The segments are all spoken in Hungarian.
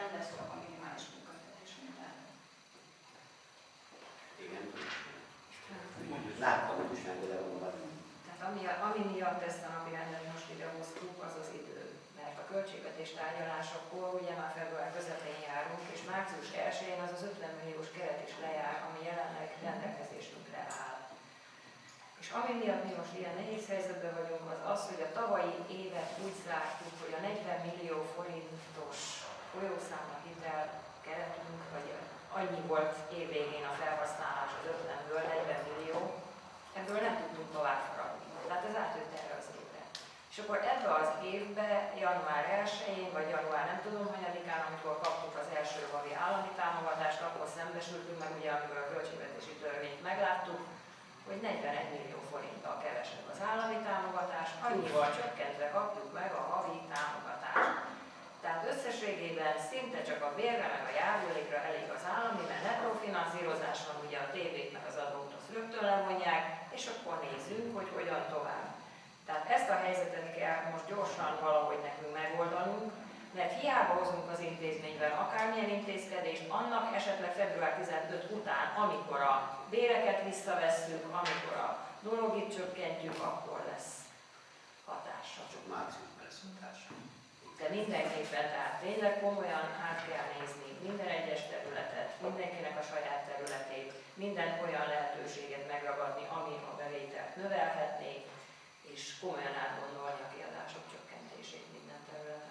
nem lesz csak a minimális munkakötés minden. Igen, láttam, hogy is megmondani. Tehát ami miatt ezt a napirendet most idehoztuk, az az idő. Mert a költségvetés tárgyalásokkor ugye már február közepén járunk, és március 1-én az az 50 milliós keret is lejár, ami jelenleg rendelkezésünkre áll. És ami miatt mi most ilyen nehéz helyzetben vagyunk, az az, hogy a tavalyi évet úgy zártuk, hogy a 40 millió forintos folyószámlahitel keretünk, vagy annyi volt évvégén a felhasználás az 50-ből, 40 millió, ebből nem tudtunk tovább maradni. Tehát ez átjött erre az évre. És akkor ebbe az évbe, január 1-én, vagy január nem tudom hanyadikán, amikor kaptuk az első havi állami támogatást, akkor szembesültünk meg, ugye amikor a költségvetési törvényt megláttuk, hogy 41 millió forinttal kevesebb az állami támogatás, annyival csökkentve kapjuk meg a havi támogatást. Tehát összességében szinte csak a bérre meg a járulékra elég az állami, mert nettó-finanszírozás van, ugye a tévét meg az adót azt rögtön levonják, és akkor nézzünk, hogy hogyan tovább. Tehát ezt a helyzetet kell most gyorsan valahogy nekünk megoldanunk, mert hiába hozunk az intézményben akármilyen intézkedést, annak esetleg február 15 után, amikor a béreket visszavesszük, amikor a dologit csökkentjük, akkor lesz hatása. Csak márciusban lesz hatása. De mindenképpen, tehát tényleg komolyan át kell nézni minden egyes területet, mindenkinek a saját területét, minden olyan lehetőséget megragadni, ami a bevételt növelhetné, és komolyan átgondolni a kiadások csökkentését minden területen.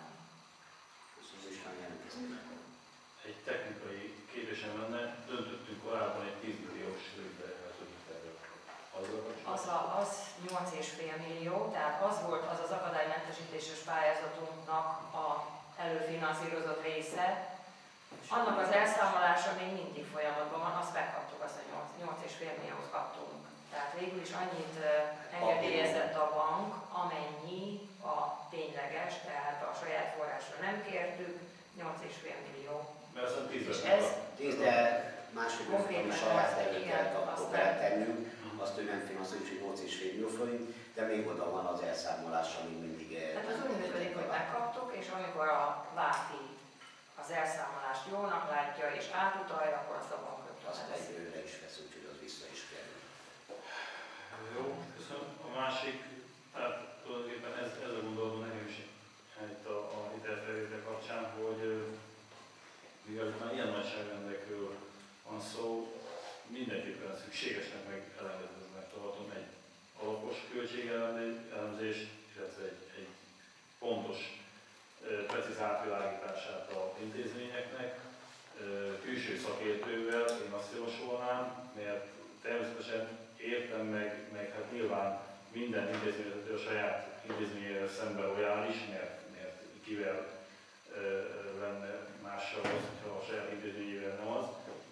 Egy technikai kérdésem lenne, döntöttünk korábban egy 10 milliós rövidbejelzői tervet. Az 8,5 millió, tehát az volt az az akadálymentesítéses pályázatunknak a előfinanszírozott része. Annak az elszámolása még mindig folyamatban van, azt megkaptuk, azt a 8,5 milliót kaptunk. Tehát végül is annyit engedélyezett a bank, amennyi a tényleges, tehát a saját forrásra nem kértük, 8,5 millió. Mert aztán 10, de másik a saját területet akkor kell tennünk, azt ő nem finanszírozunk 8,5 millió forint, de még oda van az elszámolás, ami mindig... Tehát az úgy működik, hogy megkaptuk, és amikor a Váti az elszámolást jónak látja és átutalja, akkor azt a bank azt egy őre is vesz, úgyhogy az vissza is kerül. Jó, köszönöm. A másik, tehát tulajdonképpen ez a gondolatom nekem is itt a hitelfelvétel kapcsán, hogy mivel már ilyen nagyságrendekről van szó, mindenképpen szükségesnek meg elengedhetőnek tartom egy alapos költségelemzést, illetve egy pontos, precíz átvilágítását az intézményeknek, külső szakértővel én azt javasolnám, mert természetesen értem meg hát nyilván minden intézményvezető a saját intézményével szemben lojális, mert kivel lenne mással az, ha a saját intézményével nem az.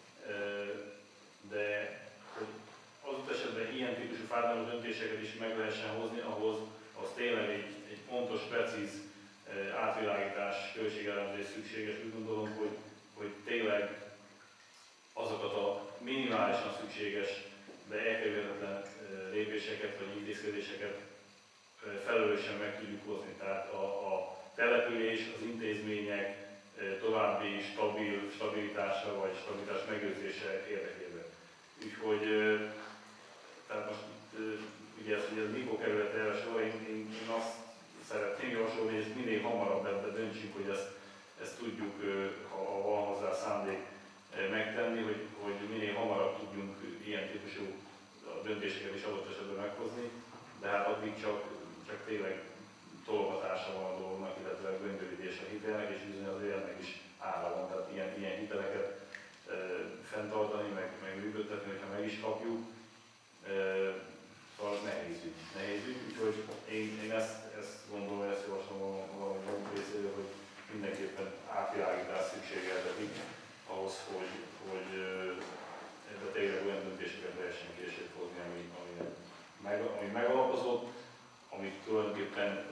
De hogy azok esetben ilyen típusú fájdalmas döntéseket is meg lehessen hozni, ahhoz tényleg egy pontos, precíz átvilágítás, költségelemzés szükséges. Úgy gondolom, hogy tényleg azokat a minimálisan szükséges, de elkerülhetetlen lépéseket vagy intézkedéseket felelősen meg tudjuk hozni. Tehát a település, az intézmények további stabilitása vagy stabilitás megőrzése érdekében. Úgyhogy, tehát most ugye ez mikor került erre sor, én azt szeretném javasolni, hogy ezt minél hamarabb ebbe döntsünk, hogy ezt tudjuk, ha van hozzá szándék megtenni, hogy minél hamarabb tudjunk ilyen típusú döntéseket is adott esetben meghozni, de hát addig csak tényleg tologatása van a dolognak, illetve göndörítés a hitelnek, és bizony az élnek is ára van, tehát ilyen hiteleket fenntartani, meg működtetni, hogyha meg is kapjuk, szóval nehéz ügy, úgyhogy én ezt gondolom, ezt javaslom valami magunk részéről, hogy mindenképpen átvilágítás szükségeltetik ahhoz, hogy ebbe tényleg olyan döntéseket lehessen később hozni, ami megalapozott, amit tulajdonképpen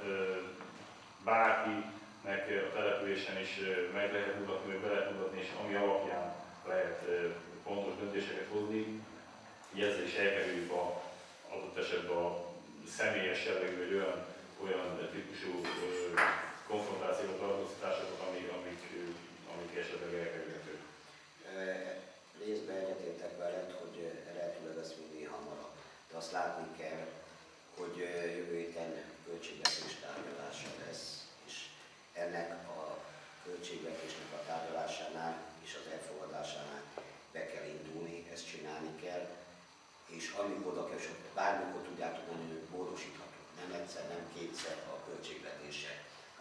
bárkinek a településen is meg lehet mutatni, vagy be lehet mutatni, és ami alapján lehet pontos döntéseket hozni, így ezzel is elkerüljük adott esetben a személyes jellegű, vagy olyan típusú konfrontációt, tartóztatásokat, amik esetleg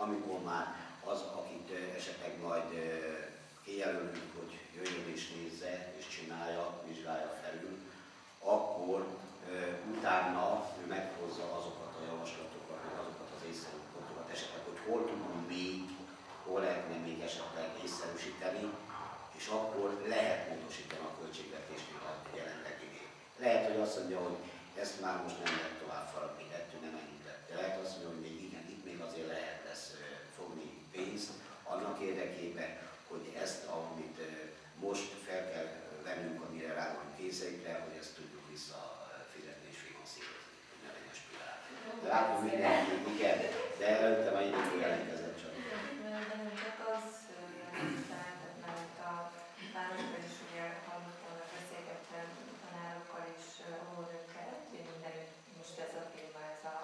amikor már az, akit esetleg majd kijelölünk, hogy jöjjön és nézze, és csinálja, vizsgálja felül, akkor utána ő meghozza azokat a javaslatokat, meg azokat az észszerű pontokat, esetleg, hogy hol tudunk még, hol lehetne még esetleg észszerűsíteni, és akkor lehet módosítani a költségvetésnél a jelenleginél. Lehet, hogy azt mondja, hogy ezt már most nem lehet tovább faragni, ettől nem ennyit lett. De lehet azt mondja, hogy még igen, itt még azért lehet lesz fogni pénzt annak érdekében, hogy ezt, amit most fel kell vennünk, amire rá van kényszerítve, hogy ezt tudjuk visszafizetni és finanszírozni, hogy ne legyen spirál. De látom mindenki, igen, de előtte már így jelentkezett csak. De nem csak az jelentett, mert a városban is ugye hallottam, hogy beszélgettem tanárokkal és óvónőkkel, mindenütt most ez a téma, ez a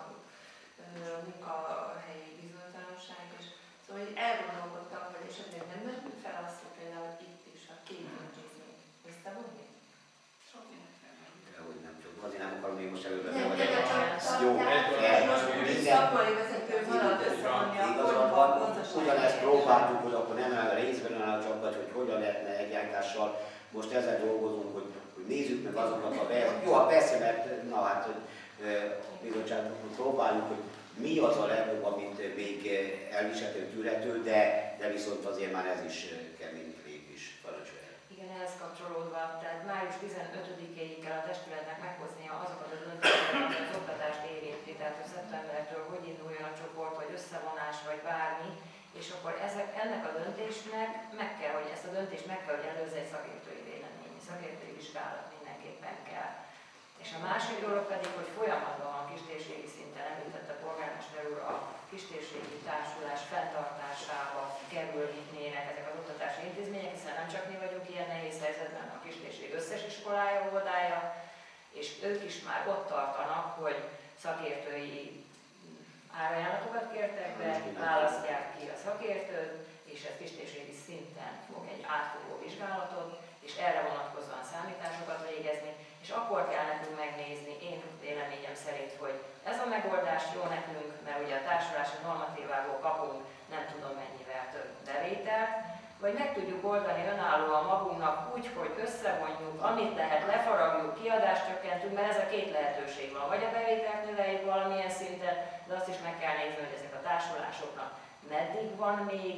munkahelyi bizonytalanság, és szóval hogy elgondolkodtam, hogy esetleg nem merült fel azt, hogy például itt is a két intézményt összevonni? Sok mindent felmerül. Hogy nem csak, azért nem akarom még most előre Nem, bevagyni. csak Jó, szakmai vezető marad összevonni a igazad korban van, gazdasági. ugyanezt próbáltuk, hogy akkor nem áll a részben áll csak, vagy hogy hogyan lehetne egyáltással. Most ezzel dolgozunk, hogy nézzük meg azokat a jó, persze, mert na hát, hogy a bizottságban próbáljuk, hogy mi az a legjobb, amit még elviselhető, tűrhető, de viszont azért már ez is kemény lépés, parancsolja. Igen, ehhez kapcsolódva, tehát május 15-éig kell a testületnek meghoznia azokat a döntéseket, ami az oktatást érinti, tehát hogy szeptembertől hogy induljon a csoport, vagy összevonás, vagy bármi, és akkor ennek a döntésnek ezt a döntést meg kell, hogy előzze egy szakértői vélemény, szakértői vizsgálat mindenképpen kell. És a másik dolog pedig, hogy folyamatban a kistérségi szinten említette a polgármester úr, a kistérségi társulás fenntartásába kerülnének ezek az oktatási intézmények, hiszen nem csak mi vagyunk ilyen nehéz helyzetben, a kistérség összes iskolája, óvodája, és ők is már ott tartanak, hogy szakértői árajánlatokat kértek be, választják ki a szakértőt, és ez kistérségi szinten fog egy átfogó vizsgálatot, és erre vonatkozóan számításokat végezni, és akkor kell nekünk megnézni, én véleményem szerint, hogy ez a megoldás jó nekünk, mert ugye a társulási normatívából kapunk nem tudom mennyivel több bevételt, vagy meg tudjuk oldani önállóan magunknak úgy, hogy összevonjuk, amit lehet, lefaragjuk, kiadást csökkentünk, mert ez a két lehetőség van. Vagy a bevételt növeljük valamilyen szinten, de azt is meg kell nézni, hogy ezek a társulásoknak meddig van még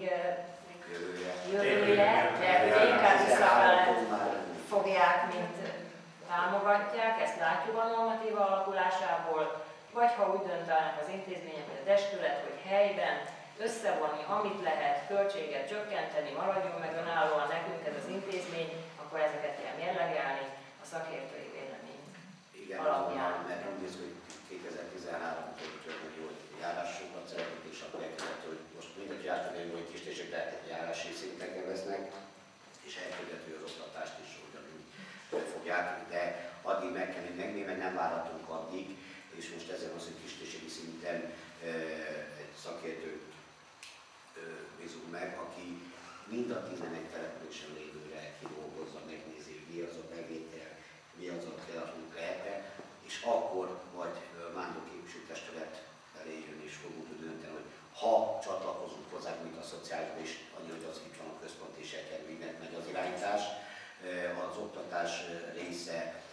jövője, mert ugye inkább visszafele fogják, mint támogatják, ezt látjuk a normatíva alakulásából, vagy ha úgy döntenek az intézmények, vagy a testület, hogy helyben összevonni, amit lehet, költséget csökkenteni, maradjon meg önállóan nekünk ez az intézmény, akkor ezeket kell mérlegelni a szakértői vélemény alapján. Mert úgy néz, hogy 2013-tól törnek jó járásokat szeretnék, és akkor elkezdett, hogy most mindenki átadni, hogy kistérségre járási szinteken lesznek, és elkezdett, az oktatást is ugyanúgy fogják, de addig meg kell megnézni, mert nem várhatunk addig, és most ezzel az, hogy kistérségi szinten egy szakértőt bízunk meg, aki mind a 11 településen lévőre kidolgozza, megnézi, mi az a bevétel, mi az a kreatív lehetne, és akkor majd Mándor képviselőtestület elé jön és fogunk tudni dönteni, hogy ha csatlakozunk hozzá, mint a szociálisban is, annyi, hogy az itt van a központ és elkerül, mindent megy az irányítás, az oktatás része,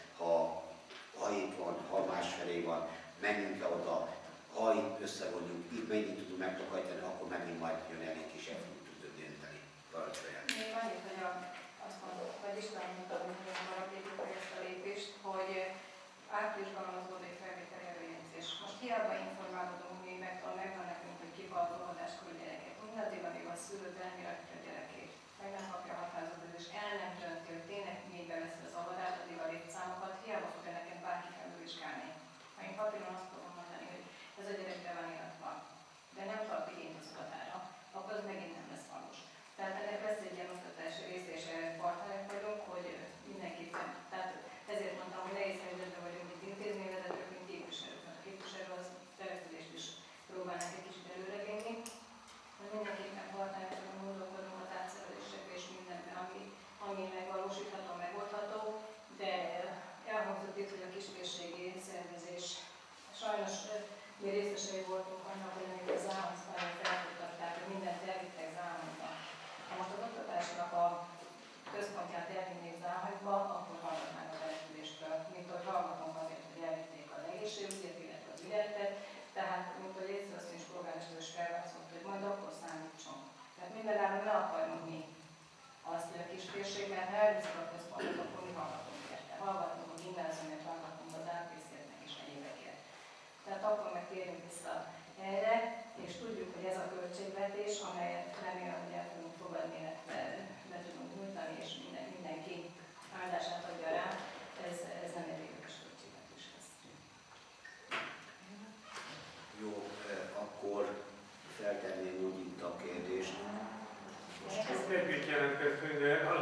ha itt van, ha másfelé van, menjünk-e oda, ha itt összevonjuk, itt mennyit tudunk megtakarítani, akkor megint majd jön elég kis fogjuk tudni dönteni. Parancsolják. Még annyit, hogy azt mondom, hogy István mondta, hogy maradékok ezt a lépést, hogy áprilisban az volt egy felvételi előjegyzés. Most hiába informálódunk, még megvan nekünk, hogy kik az óvodáskor gyerekek. Mindaddig, amíg a szülő elméletli a gyerekét, meg nem kapja a határozatot, és el nem dönti, hogy tényleg még beveszi az óvodát, addig a létszámokat, hiába fogja neked bárki felvizsgálni. Ha én papíron azt tudom mondani, hogy ez a gyerek bevánirat van, de nem tart igényt az óvodára, akkor az megint nem lesz valós. Tehát ennek lesz egy ilyen oktatási része, és partnerek vagyunk, hogy mindenképpen, tehát ezért mondtam, hogy nehéz helyzetben vagyunk, mint intézményvezetők, mint képviselők. A képviselő az fejlesztést is próbálnak egy kicsit előrevinni. Mindenképpen partnerek vagyunk, gondolkodunk a tárgyszerzésekbe és mindenben, ami megvalósítható, megoldható, de elhangzott itt, hogy a kistérségi szervezés sajnos mi részesei voltunk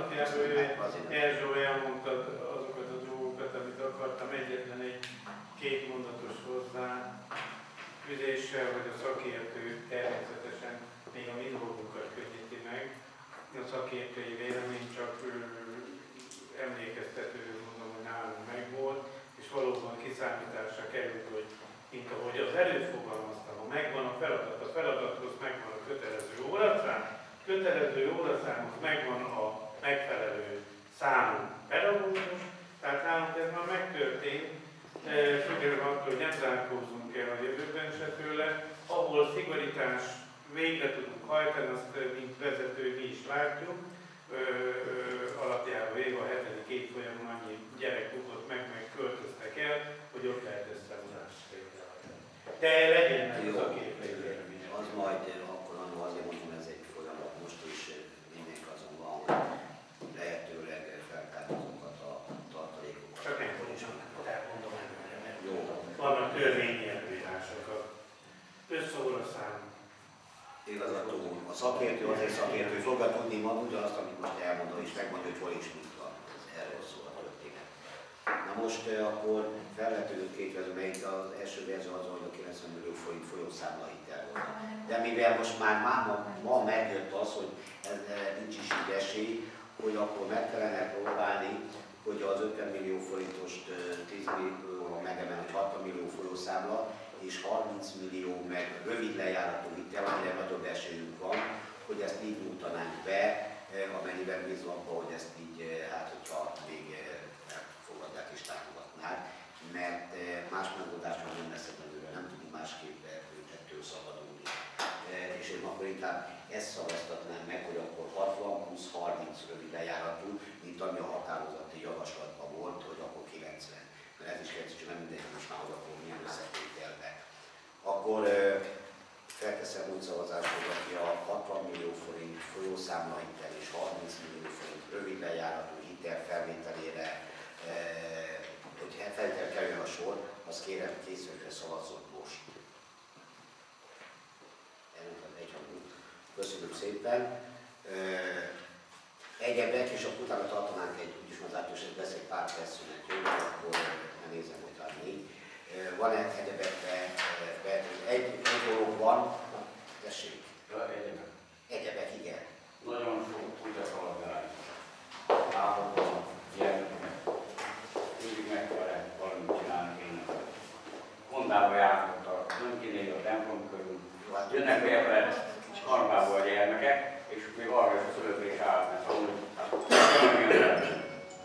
alapjában Erzsó elmondta azokat a dolgokat, amit akartam, egyetlen két mondatos hozzá fűzéssel, hogy a szakértő természetesen még a mi dolgunkat könnyíti meg. A szakértői vélemény csak emlékeztető, mondom, hogy nálunk megvolt, és valóban kiszámításra került, hogy mint ahogy az előtt fogalmaztam, ha megvan a feladathoz megvan a kötelező óraszám, kötelező óraszámhoz megvan a megfelelő számú pedagógus, tehát nálunk ez már megtörtént, függően attól, hogy nem zárkózzunk el a jövőben se tőle, ahol szigorítás végre tudunk hajtani, azt mint vezető mi is látjuk, alapjában véve a 7. évfolyamon annyi gyerek bukott meg költöztek el, hogy ott lehet ezt tanulás végrehajtani. De legyen meg az a képviselő. Az majd akkor azért mondom, ez egy folyamat most is mindenki azon van, hogy lehetőleg feltárni azokat a tartalékokat. Csak nem tudom, elmondom előre, mert jó. Vannak törvényi előírások, összeóraszám. Igazatú, a szakértő azért szakértő fogja tudni ma ugyanazt, amit most elmondom, és megmondja, hogy hol is mit van. Erről szól a történet. Na most akkor felvetődött két verzió, melyik az első verzió az, hogy a 90 millió forint folyószámla hitel volt. De mivel most már ma megjött az, hogy ez nincs is így esély, hogy akkor meg kellene próbálni, hogy az 50 millió forintost 10 millió megemelni, hogy 60 millió folyószámla, és 30 millió meg rövid lejáratú hitel, amire nagyobb esélyünk van, hogy ezt így nyújtanánk be, amennyiben bízom abban, hogy ezt így, hát hogyha még elfogadják és támogatnák, mert más megoldásra nem lesz előre, nem tudunk másképp ettől szabadulni. És én akkor inkább ezt szavaztatnám meg, hogy akkor 60 plusz 30 rövid lejáratú, mint ami a határozati javaslatban volt, hogy akkor 90. Mert ez is kérdés, nem mindegy, most már, hogy akkor milyen összetételbe. Akkor felteszem úgy szavazásra, hogy aki a 60 millió forint folyószámla hitel és 30 millió forint rövid lejáratú hitel felvételére, hogy felvétel kerül a sor, azt kérem készülőkre szavazzon most. Ennek az egyhangú. Köszönöm szépen. Egyebek, és akkor utána tartanánk úgyis már látjuk, hogy lesz egy pár percszünet, jó, akkor nézem, hogy talán 4. Van-e egyebekre, egy dolog van, tessék. Egyebek. Egyebek, igen. Nagyon sok tudja szolgálni. Általában ilyen mindig meg kell valamit csinálni kéne. Hondába jártott a önkinél a templom körül. Jönnek érve Karmából a gyermekek, és még arra is a szülőkre is állt, mert szóval nem jön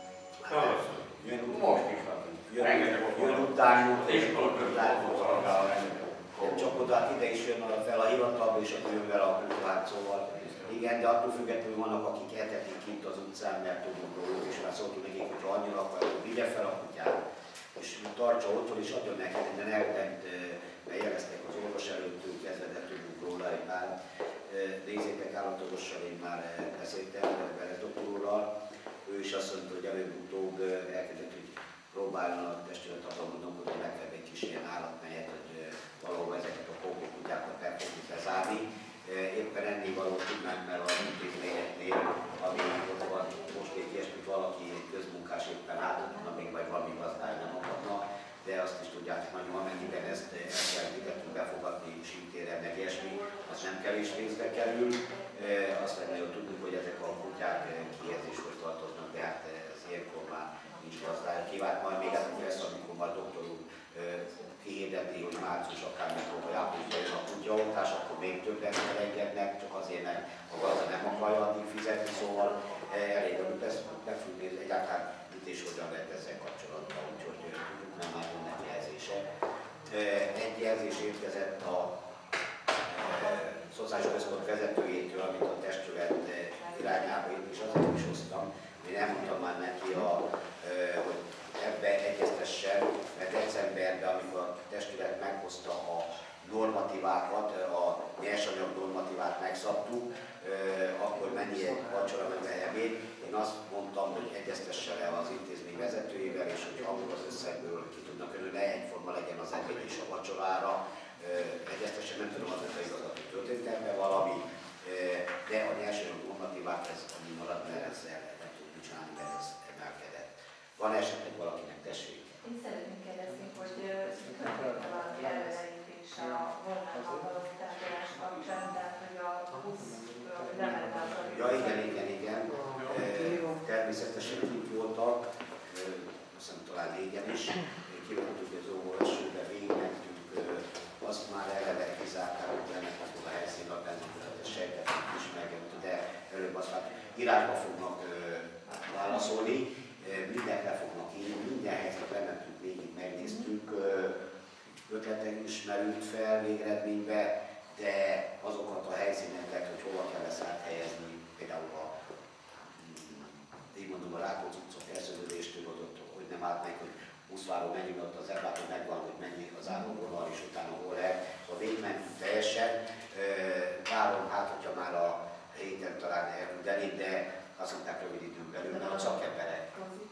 most is van. Rengeteg jön utánuk, és utánuk szolgál. nem csak oda, ide is jön fel a hivatalba, és akkor jön vele a kultúrát, szóval igen, de attól függetlenül vannak, akik etetik kint az utcán, mert tudunk róluk, és már szóltunk nekik, hogy ha annyira akar, akkor vigye fel a kutyát, és tartsa otthon, és adjon neked, de elment, bejeleztek az orvos előttünk, kezdve, de tudunk róla egy pár. Nézzétek, állatorvossal én már beszéltem, Berez doktor úrral, ő is azt mondta, hogy előbb-utóbb elkezdett, hogy próbáljon a testület abban mondom, hogy megvebb egy kis ilyen állatmelyet, hogy valahol ezeket a kókókutyákat meg fogjuk lezárni. Éppen ennél való tudnánk, mert az intézményeknél, ami ott van, most egy ilyesmit valaki közmunkás éppen átadna, még vagy valami gazdály nem akadna, de azt is tudjátok nagyon, amennyiben ezt elkezdítünk befogadni sintére, meg ilyesmi, az nem kevés pénzbe kerül. Azt lenne jó tudni, hogy ezek a kutyák kihez és hogy tartoznak, de hát ez ilyenkor már nincs gazdály. Kívánt majd még ezek lesz, amikor majd doktor úr kihirdeti, hogy március akármikor, vagy áprilisban jön a kutyaoltás, akkor még többet elengednek, csak azért, mert a gazda nem akarja addig fizetni, szóval elég, amit ezt meg fogjuk nézni, egyáltalán mit és hogyan lehet ezzel kapcsolatban, úgyhogy tudjuk, nem már jönnek jelzések. Egy jelzés érkezett a szociális központ vezetőjétől, amit a testület irányába én is azért is hoztam, én elmondtam már neki, hogy ebbe egyeztessen, mert decemberben, amikor a testület meghozta a normatívákat, a nyersanyag normatívát megszabtuk, akkor mennyi egy vacsora, meg ebéd. Én azt mondtam, hogy egyeztesse le az intézmény vezetőjével, és hogy abból az összegből ki tudnak önni, ne egyforma legyen az ebéd és a vacsorára. Egyeztesse, nem tudom, az a igazat, hogy történt ebben valami, de a nyersanyag normatívát ez ami marad, mert ezzel nem régen is, kivontuk az óvóesőbe, végigmentünk, azt már eleve kizárták, hogy ennek akkor a helyszín a bennünket sejtetünk is meg, de előbb azt már írásba fognak válaszolni, mindent le fognak írni, minden helyzetet lementünk végig, megnéztük, ötletek is merült fel végeredménybe, de azokat a helyszíneket, hogy hova kell ezt áthelyezni, például így mondom, a Rákóczi utca felszögöléstől adott, hogy nem állt meg, hogy Huszváról mennyi miatt az elváltó megvan, hogy mennyi az állóvonal, és utána hol lehet. Szóval végigmentünk teljesen. Várom, hát, hogyha már a héten talán elküldeni, de azt mondták rövid időn belül, mert a szakemberek.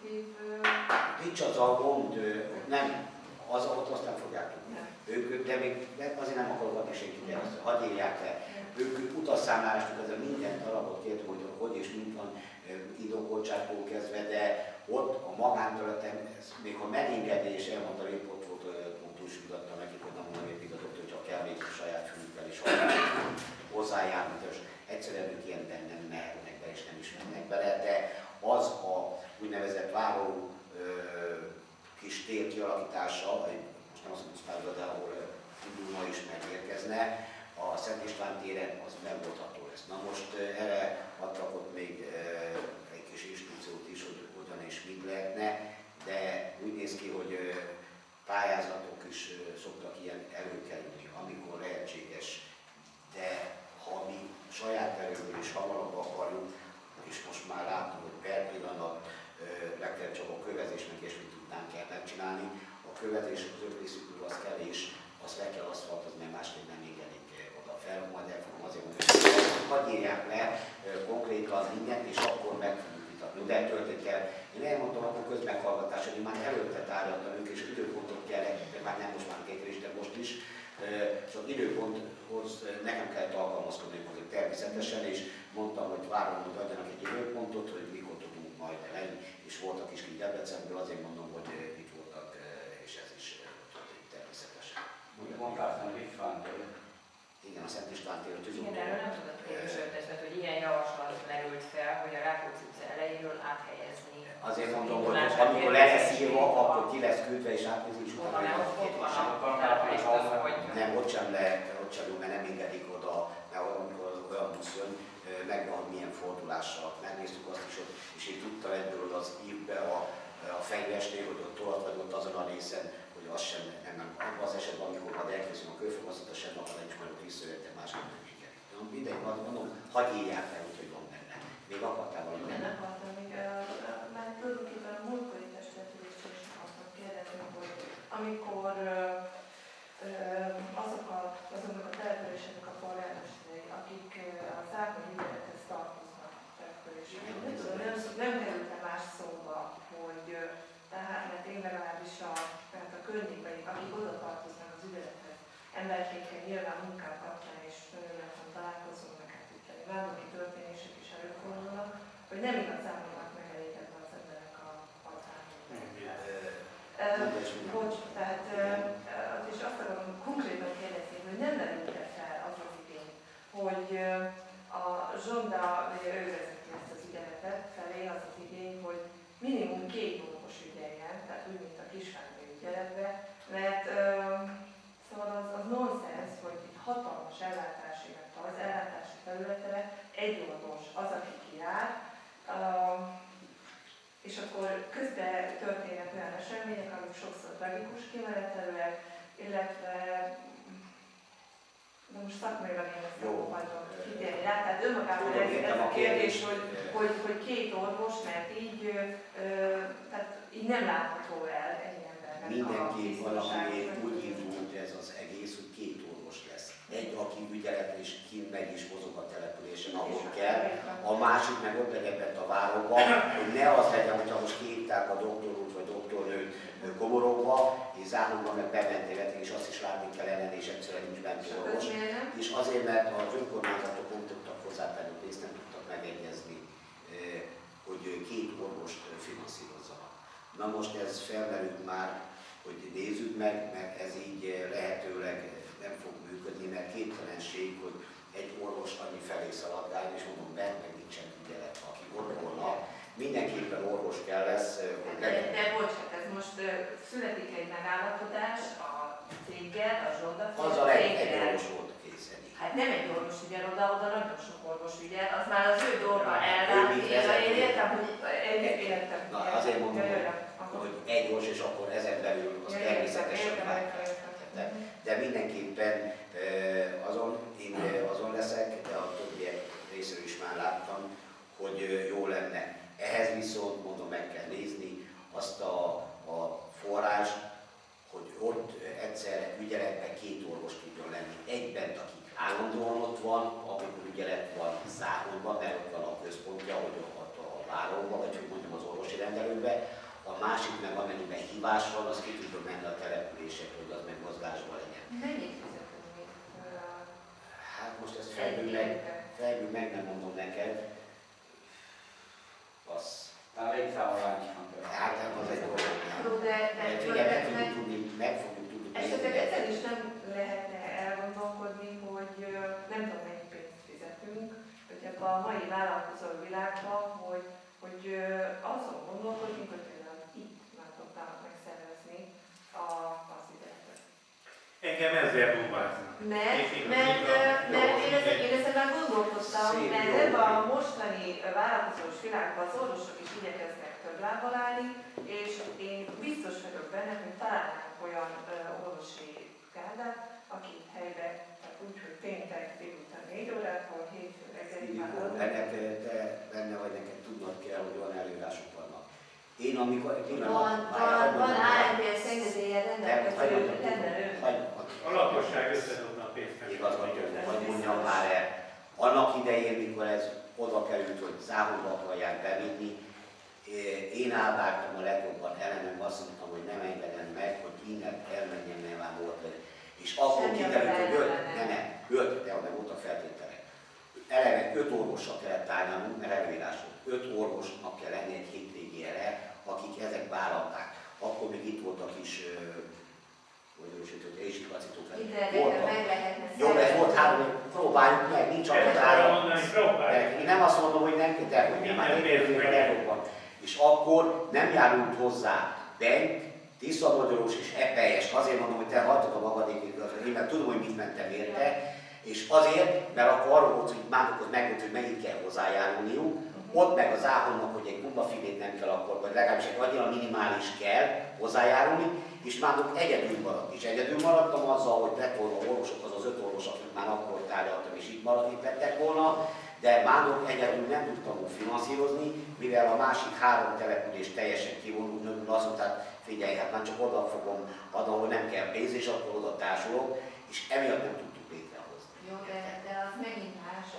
Nincs az a gond, nem, ott azt nem fogják tudni. Ők, de még azért nem akarok adni senkit el, hadd írják le. Ők utasszámlálástuk, ezzel minden darabot kértük, hogy és mint van indokoltságtól kezdve, de ott a magánterületen, még ha megengedés, elmondta, hogy ott volt, túlsúlygatta nekik, hogy nem mondom, építatott, hogyha kell még a saját fülükkel is hozzájárni, és egyszerűen ők ilyenben nem mehetnek be és nem is mennek bele, de az a úgynevezett váró kis tér kialakítása, most nem azt mondom, de ahol Duna is megérkezne, a Szent István téren az megoldható lesz. Na most erre adtak ott még egy kis instrukciót is, hogy hogyan és mit lehetne, de úgy néz ki, hogy pályázatok is szoktak ilyen előkerülni, amikor lehetséges, de ha mi saját erőből is hamarabb akarjuk, és most már látom, hogy per pillanat legfeljebb csak a kövezés meg és mit tudnánk el megcsinálni, a kövezés az ötrészükről az kell, és azt le kell aszfaltozni, mert másképp nem égenik oda fel, majd el fogom azért mondani, hogy hadd írják le konkrétan mindent, és akkor meg fogjuk vitatni. De történt kell. Én elmondtam, akkor közmeghallgatás, hogy én már előtte tárgyaltam ők, és időpontot kell, már nem most már kétrés, de most is. Szóval időponthoz nekem kellett alkalmazkodni hozzá természetesen, és mondtam, hogy várom, hogy adjanak egy időpontot, hogy mikor tudunk majd lenni, és voltak is ki Debrecenből, azért mondom, hogy itt voltak, és ez is természetesen. Mondtál Szent István tér. Igen, a Szent István tér, hogy igen, erről nem tudott képviselőteszmet, hogy ilyen javaslat merült fel, hogy a Rákóczi utca elejéről áthelyezni. Azért mondom, hogy amikor le lesz írva, akkor ki lesz küldve és átnézni, és utána nem, ott sem mert nem engedik oda, mert amikor olyan busz jön, megvan, hogy milyen fordulással. Megnéztük azt is, és én tudtam egyből az ívbe a fenyvesnél, hogy ott tolat vagy ott azon a részen, hogy az sem, nem az esetben, amikor majd elkészül a kőfogazott, az sem akar is majd ott visszajöttem, másképp nem engedik. Mindegy, mondom, hadd írják el, úgyhogy van benne. Még akartál valamit? Nem akartam, még már tulajdonképpen a múltkori testületülésről is akartam kérdezni, hogy amikor azoknak a településeknek a polgármesterei, akik a Zápony ügyelethez tartoznak települések, nem került-e más szóba, hogy tehát, mert én legalábbis tehát a környékbeli, akik oda tartoznak az ügyelethez, emberkékkel nyilván munkát kapcsán és nagyon találkozunk, meg hát itt vállóki történések is előfordulnak, hogy nem igazán vannak megelégedve az emberek a határon. Bocs, tehát és azt akarom konkrétan kérdezni, hogy nem merült-e fel az az igény, hogy a Zsonda, ugye ő vezeti ezt az ügyeletet, felé az az igény, hogy minimum 2 orvos ügyeljen, tehát úgy, mint a Kisvándor ügyeletbe, mert szóval az nonsens, hogy egy hatalmas ellátási területre egy orvos az, aki kijár, és akkor közben történnek olyan események, amik sokszor tragikus kimenetelőek, illetve de most szakmailag én ezt nem hagyom kitérni rá, tehát önmagában ez a kérdés, hogy 2 orvos, mert így, tehát így nem látható el egy embernek mindenki valami úgy indult ez az egész, hogy 2 orvos lesz. Egy, aki ügyeletre is kint megy és mozog a településen, ahol kell, a másik meg ott legyen bent a városban, hogy ne az legyen, hogyha most kiírták a doktorút vagy doktornőt Komorokba, és Záhonyban meg bementél, és azt is látni kellene, és egyszerűen nincs bent orvos. És azért, mert az önkormányzatok nem tudtak hozzátenni, részt nem tudtak megegyezni, hogy 2 orvost finanszírozzanak. Na most ez felmerült már, hogy nézzük meg, mert ez így lehetőleg nem fog működni, mert képtelenség, hogy egy orvos annyi felé szaladgáljon, és mondom, bent meg nincsen ügyelet, aki orvolna. Mindenképpen orvos kell lesz, hogy de bocsánat, ez most születik egy megállapodás a céggel, a Zsolda Azzal egy céggel. orvos volt készen. Hát nem egy orvos ügyel oda nagyon sok orvos ügyel, az már az ő dolga Ő ellátni. mit Én vezet? értem, hogy értem. Na, azért mondom, Akkor- hogy egy orvos, és akkor ezen belül az természetesen már. De mindenképpen én azon leszek, de a többiek részéről is már láttam, hogy jó lenne. Ehhez viszont mondom, meg kell nézni azt a forrás, hogy ott egyszerre ügyeletben 2 orvos tudjon lenni. Egyben, akik állandóan ott van, amikor ügyelet van Záhonyban, mert ott van a központja, hogy ott a váróban, vagy hogy mondjam az orvosi rendelőben. A másik meg amennyiben hívás van, az ki tudjon menni a településekről, hogy az meg mozgásban legyen. Mennyit fizetünk még? Hát most ezt fejből meg nem mondom neked. Az. Talán végszámolás is van. Hát nem az egy dolog. Jó, de Figyelj, meg fogjuk tudni. esetleg egyszer is nem lehetne elgondolkodni, hogy nem tudom mennyi pénzt fizetünk, hogy ebben a mai vállalkozó világban, hogy azon gondolkodjunk, hogy például itt már tudnának megszervezni az ügyeletet. Engem ezzel bombázni. Mert én ezen már gondolkodtam, Szép, mert jó. ebben a mostani vállalkozós világban az orvosok is igyekeznek több lábbal állni, és én biztos vagyok benne, hogy találnak olyan orvosi gárdát, aki helyben, tehát úgy, hogy péntek délután 4 órától, hétfő reggelig már ott. Ennek te benne vagy, neked tudnod kell, hogy olyan előírások vannak. Én amikor... Van ANPS engedéllyel rendelkező rendelő. A lakosság összedobna a pénzt. Igazgató, hogy mondjam már el. Annak idején, mikor ez oda került, hogy Záhonyba akarják bevinni, én állváltam a legjobban ellenem, azt mondtam, hogy nem engedem meg, hogy innen elmenjen, mert már volt. És akkor kiderült, hogy 5, de meg voltak feltételek. Eleve 5 orvossal kellett tárgyalnunk, mert előírás volt. 5 orvosnak kell lenni egy hétvégére, akik ezek vállalták. Akkor még itt voltak is jó, ez volt 3, próbáljuk meg, nincs akadály. Én nem azt mondom, hogy nem kell terülni, már érjük a legjobban. És akkor nem járult hozzá bent, Tisza-Magyarós és Epelyes. Azért mondom, hogy te hagytad a magadékét, én meg tudom, hogy mit mentem érte. És azért, mert akkor arról volt, hogy másokhoz megvolt, hogy mennyit kell hozzájárulniuk. Ott meg az Záhonynak, hogy egy gumbafilét nem kell akkor, vagy legalábbis egy annyira minimális kell hozzájárulni, és már egyedül maradt. És egyedül maradtam azzal, hogy lett volna orvosok, az 5 orvos, akik már akkor tárgyaltam, és itt maradtak volna, de Mánok egyedül nem tudtam finanszírozni, mivel a másik 3 település teljesen kivonult, azt mondták, figyelj, hát már csak oda fogom adni, ahol nem kell pénz, és akkor oda társulok, és emiatt nem tudtuk létrehozni. Jó, de az megint más,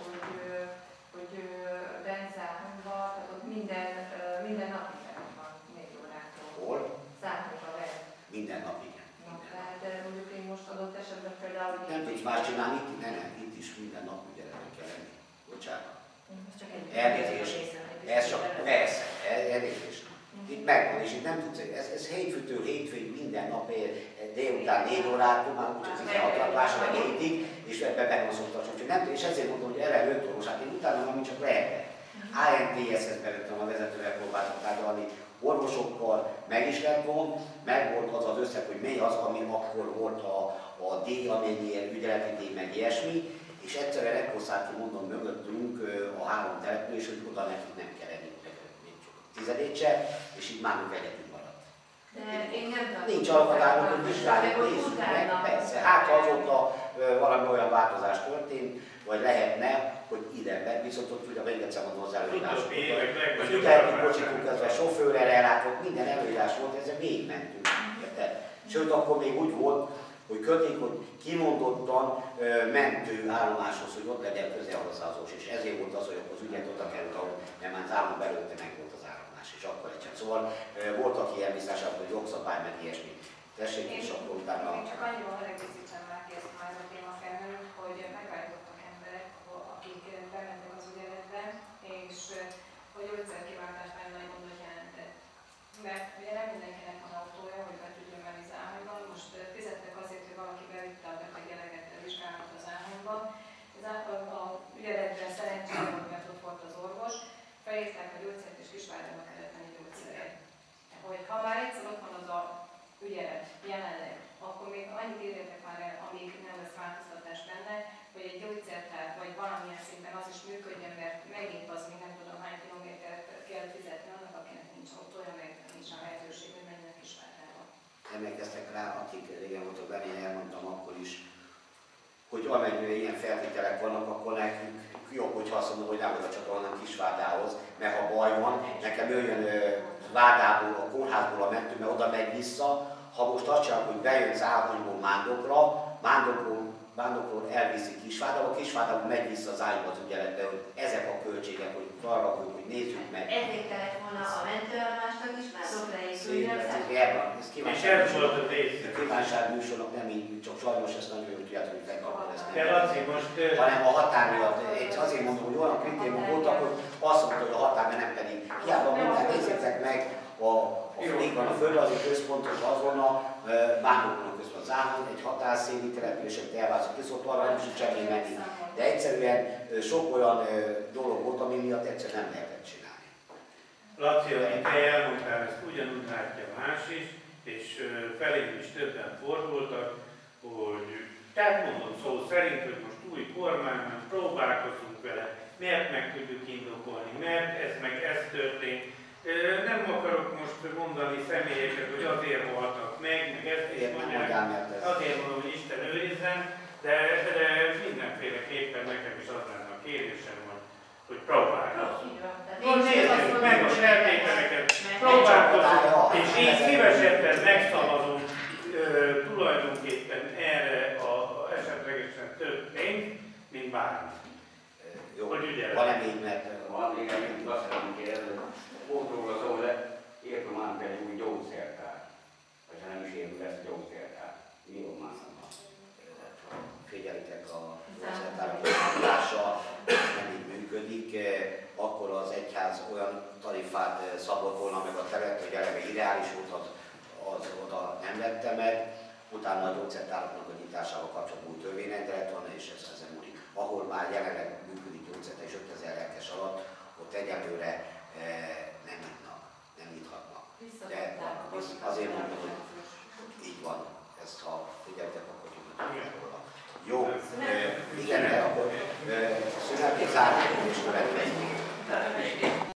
hogy Záhonyban, tehát ott minden nap van 4 órától. Hol? Záhonyban lehet. Minden nap, igen. De mondjuk én most adott esetben például... Nem tudsz más csinálni, itt is minden nap ügyeletben kell lenni. Bocsánat. Csak egy Elnézést. Ez csak persze, elnézést. Itt megvan, és itt nem tudsz, ez hétfőtől hétfőig minden nap délután 4 órától, már úgy, hogy 16 vásárolni hétig, és ebben megmozogtak, és ezért mondom, hogy erre 5 orvos, hát én utána nem csak lehetett. ANTS-hez bevettem a vezetővel, próbáltam tárgyalni, orvosokkal meg is lett volna, meg volt az az összeg, hogy mely az, ami akkor volt a díj, amennyi ügyeleti díj, meg ilyesmi, és egyszerűen rekkosszát mondom mögöttünk a 3 település, hogy oda nekik nem kell enni, még csak a 10-ét se, és itt már egyedül maradt. De én nem tudom. Nincs alkotásnak, hogy vizsgáljuk, nézzük meg, persze. Hát ha azóta valami olyan változás történt, vagy lehetne, hogy ide meg, viszont ott ugye még egyszer mondom az előírások. Az ügyeleti kocsikunk, ezzel sofőrrel ellátott, minden előírás volt, ezzel végigmentünk. Sőt, akkor még úgy volt, hogy kötik, hogy kimondottan mentő állomáshoz, hogy ott legyen közel hozzá az orvos, és ezért volt az, hogy az ügyet oda került, ahol nem már Záhony belőtte meg volt az állomás, és akkor egy Szóval voltak ilyen biztosák, hogy jogszabály, meg ilyesmi. Tessék, és akkor utána... Én csak annyiban halegészítem már ki ezt már a téma felmerült, hogy megváltottak emberek, akik bementek az ügyeletbe, és hogy gyógyszerkiváltás nagyon nagy gondot jelentett. Mert ugye nem mindenkinek van autója, hogy be tudjon menni Záhonyban. Most fizettek azért, hogy valaki bevitte a beteg eleget vizsgálatot az Záhonyba. A ügyeletben szerencsére, mert ott volt az orvos, felírták a gyógyszert, és Kisvárdába kellett menni gyógyszerért. Hogy ha már egyszer ott van az a emlékeztek rá, akik régen voltak benne, én elmondtam akkor is, hogy amennyire ilyen feltételek vannak, akkor nekünk jobb, hogyha azt mondom, hogy nem oda csatolnánk Kisvárdához, mert ha baj van, nekem jöjjön Várdából, a kórházból a mentő, mert oda megy vissza. Ha most azt csináljuk, hogy bejön Záhonyból Mándokról elviszi Kisvárdába, Kisvárdából megy vissza az ágyba az ügyeletbe, hogy ezek a költségek, hogy arra, hogy nézzük meg. Ezért kellett volna a mentőállomásnak is már szokra És ez volt a része. Kívánságműsorok nem így, csak sajnos ezt nagyon jól tudjátok, hogy megkapcsolni. De Laci, most... Hanem a határ miatt. Én azért mondom, hogy olyan kritériumok voltak, hogy azt mondta, hogy a határ, mert nem pedig. Hiába minden nézzétek meg, a földrajzi központos azon a Mándokon közben az Áhony, egy határszéli településeket elválasztott, viszont arra nem is semmi menni. De egyszerűen sok olyan dolog volt, ami miatt egyszerűen nem lehetett csinálni. Laci, amit te elmondtál, ezt ugyanúgy látja más is, és felém is többen fordultak, hogy tehát mondom szó szerint, hogy most új kormány, próbálkozunk vele, miért meg tudjuk indokolni, mert ez történt. Nem akarok most mondani személyeket, hogy azért haltak meg ezt is mondják, azért mondom, hogy Isten őrizzen, de mindenféleképpen nekem is az lenne a kérésem, hogy próbálkozzunk. Nézzük meg a feltételeket, próbálkozzunk, és én szívesebben megszavazom tulajdonképpen erre esetlegesen több pénzt, mint bármi. Jó, hogy van-e még, mert Van még egy azt nem kérdezni, volt róla szó, de épül már egy új gyógyszertár. Vagy ha nem is épül, lesz gyógyszertár. Mi van már szóval? Figyelitek, a gyógyszertárolása nem így működik, akkor az egyház olyan tarifát szabott volna meg a terület, hogy eleve ideális volt, az oda nem vette meg. Utána a gyógyszertáraknak a nyitásával kapcsolatban új törvényrendelet van, és ez ezen múlik. Ahol már jelenleg működik gyógyszertár és 5000 lelkes alatt, ott egyelőre nem nyithatnak. De azért mondom, hogy így van. Ezt ha figyeltek, akkor tudnak róla. Jó, igen, akkor szünetet zárjuk és következik.